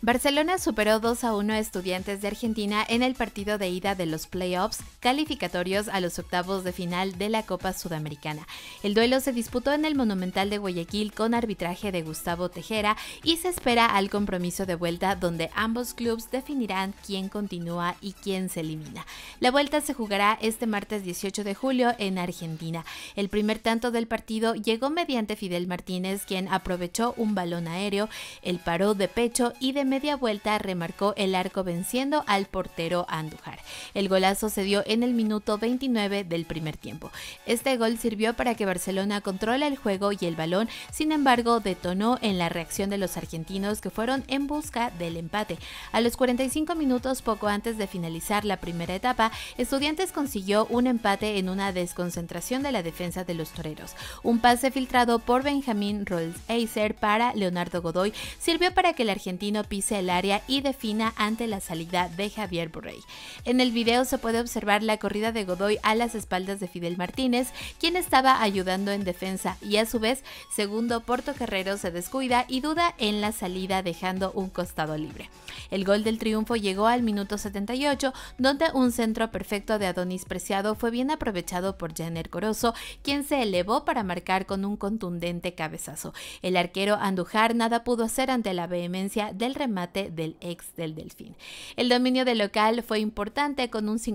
Barcelona superó 2-1 a Estudiantes de Argentina en el partido de ida de los playoffs calificatorios a los octavos de final de la Copa Sudamericana. El duelo se disputó en el Monumental de Guayaquil con arbitraje de Gustavo Tejera y se espera al compromiso de vuelta donde ambos clubes definirán quién continúa y quién se elimina. La vuelta se jugará este martes 18 de julio en Argentina. El primer tanto del partido llegó mediante Fidel Martínez, quien aprovechó un balón aéreo, el paró de pecho y de media vuelta remarcó el arco venciendo al portero Andújar. El golazo se dio en el minuto 29 del primer tiempo. Este gol sirvió para que Barcelona controle el juego y el balón, sin embargo detonó en la reacción de los argentinos que fueron en busca del empate. A los 45 minutos, poco antes de finalizar la primera etapa, Estudiantes consiguió un empate en una desconcentración de la defensa de los toreros. Un pase filtrado por Benjamín Rolls-Eiser para Leonardo Godoy sirvió para que el argentino pise el área y defina ante la salida de Javier Borrell. En el video se puede observar la corrida de Godoy a las espaldas de Fidel Martínez, quien estaba ayudando en defensa, y a su vez, segundo Portocarrero se descuida y duda en la salida dejando un costado libre. El gol del triunfo llegó al minuto 78, donde un centro perfecto de Adonis Preciado fue bien aprovechado por Janer Corozo, quien se elevó para marcar con un contundente cabezazo. El arquero Andújar nada pudo hacer ante la vehemencia del remate del ex del Delfín. El dominio del local fue importante con un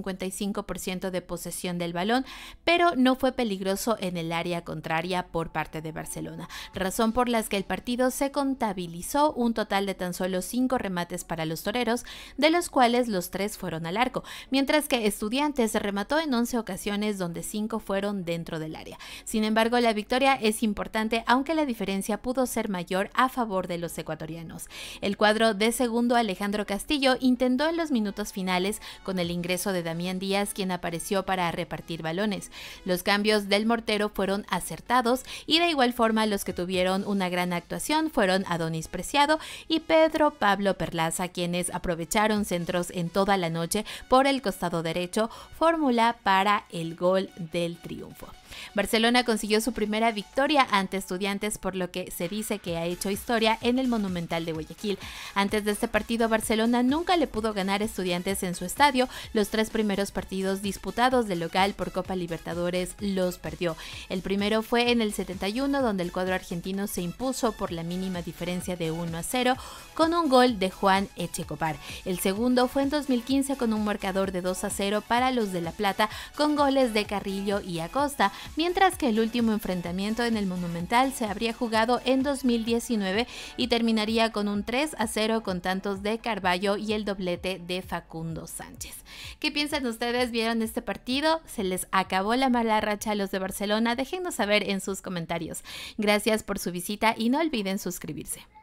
55% de posesión del balón, pero no fue peligroso en el área contraria por parte de Barcelona, razón por la que el partido se contabilizó un total de tan solo 5 remates para los toreros, de los cuales los 3 fueron al arco, mientras que Estudiantes remató en 11 ocasiones donde 5 fueron dentro del área. Sin embargo, la victoria es importante, aunque la diferencia pudo ser mayor a favor de los ecuatorianos. El cuadro de segundo Alejandro Castillo intentó en los minutos finales con el ingreso de Damián Díaz, quien apareció para repartir balones. Los cambios del mortero fueron acertados y de igual forma los que tuvieron una gran actuación fueron Adonis Preciado y Pedro Pablo Perlaza, quienes aprovecharon centros en toda la noche por el costado derecho, fórmula para el gol del triunfo. Barcelona consiguió su primera victoria ante Estudiantes, por lo que se dice que ha hecho historia en el Monumental de Guayaquil. Antes de este partido, Barcelona nunca le pudo ganar a Estudiantes en su estadio. Los 3 primeros partidos disputados de local por Copa Libertadores los perdió. El primero fue en el 71, donde el cuadro argentino se impuso por la mínima diferencia de 1-0 con un gol de Juan Echecopar. El segundo fue en 2015 con un marcador de 2-0 para los de La Plata, con goles de Carrillo y Acosta, mientras que el último enfrentamiento en el Monumental se habría jugado en 2019 y terminaría con un 3-0 con tantos de Carballo y el doblete de Facundo Sánchez. ¿Qué piensan ustedes? ¿Vieron este partido? ¿Se les acabó la mala racha a los de Barcelona? Déjennos saber en sus comentarios. Gracias por su visita y no olviden suscribirse.